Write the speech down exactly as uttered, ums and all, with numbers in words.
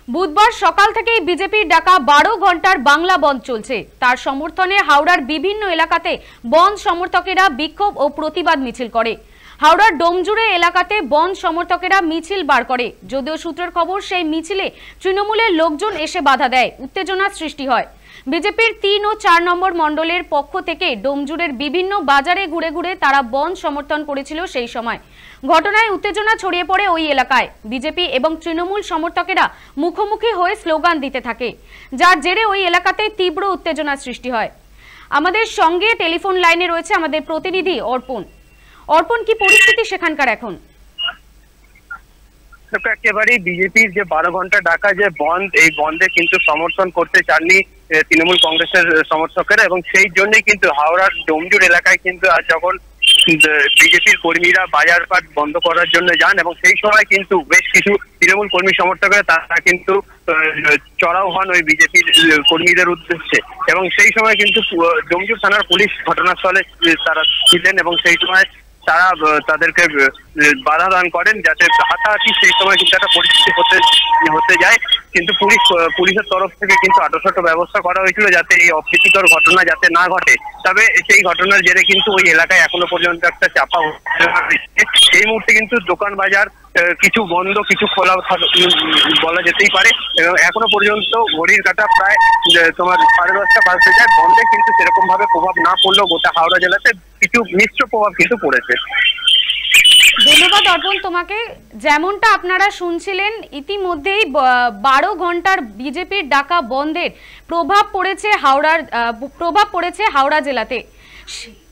বুধবার সকাল থেকেই বিজেপির ডাকা বারো ঘন্টার বাংলা বন্ধ চলছে। তার সমর্থনে হাওড়ার বিভিন্ন এলাকাতে বন্ধ সমর্থকেরা বিক্ষোভ ও প্রতিবাদ মিছিল করে। হাওড়ার ডোমজুড়ে এলাকাতে বন্ধ সমর্থকেরা মিছিল বার করে। যদিও সূত্রের খবর, সেই মিছিলে তৃণমূলের লোকজন এসে বাধা দেয়, উত্তেজনার সৃষ্টি হয়। বিজেপির তিন ও চার নম্বর মণ্ডলের পক্ষ থেকে ডোমজুড়ের বিভিন্ন বাজারে ঘুরে ঘুরে তারা বন্ধ সমর্থন করেছিল। সেই সময় ঘটনায় উত্তেজনা ছড়িয়ে পড়ে ওই এলাকায়। বিজেপি এবং তৃণমূল সমর্থকেরা মুখোমুখি হয়ে স্লোগান দিতে থাকে, যার জেরে ওই এলাকাতে তীব্র উত্তেজনার সৃষ্টি হয়। আমাদের সঙ্গে টেলিফোন লাইনে রয়েছে আমাদের প্রতিনিধি অর্পণ। অর্পণ, কি পরিস্থিতি সেখানকার এখন? একেবারেই বিজেপির যে বারো ঘন্টা ডাকা যে বন্ধ, এই বন্ধে কিন্তু সমর্থন করতে চাননি তৃণমূল কংগ্রেসের সমর্থকেরা, এবং সেই জন্যই কিন্তু হাওড়ার ডোমজুড় এলাকায় কিন্তু আজ যখন বিজেপির কর্মীরা বাজারঘাট বন্ধ করার জন্য যান, এবং সেই সময় কিন্তু বেশ কিছু তৃণমূল কর্মী সমর্থকেরা তারা কিন্তু চড়াও হন ওই বিজেপির কর্মীদের উদ্দেশ্যে, এবং সেই সময় কিন্তু ডোমজুড় থানার পুলিশ ঘটনাস্থলে তারা ছিলেন, এবং সেই সময় তারা তাদেরকে বাধা দান করেন যাতে হাতাহাতি সেই সময় কিন্তু একটা পরিস্থিতি হতে হতে যায়। কিন্তু পুলিশ পুলিশের তরফ থেকে কিন্তু আটোসাটো ব্যবস্থা করা হয়েছিল যাতে এই অপ্রীতিকর ঘটনা যাতে না ঘটে। তবে সেই ঘটনার জেরে কিন্তু ওই এলাকায় এখনো পর্যন্ত একটা চাপা এই মুহূর্তে কিন্তু দোকান বাজার কিছু বন্ধ, কিছু খোলা বলা যেতেই পারে, এবং এখনো পর্যন্ত ঘড়ির কাঁটা প্রায় তোমার সাড়ে দশটা বাজতে যায়। বন্ধে কিন্তু সেরকম ভাবে প্রভাব না পড়লেও গোটা হাওড়া জেলাতে কিছু মিশ্র প্রভাব কিন্তু পড়েছে। ধন্যবাদ অর্পণ তোমাকে। যেমনটা আপনারা শুনছিলেন, ইতিমধ্যেই বারো ঘন্টার বিজেপির ডাকা বন্ধের প্রভাব পড়েছে হাওড়ার প্রভাব পড়েছে হাওড়া জেলাতে।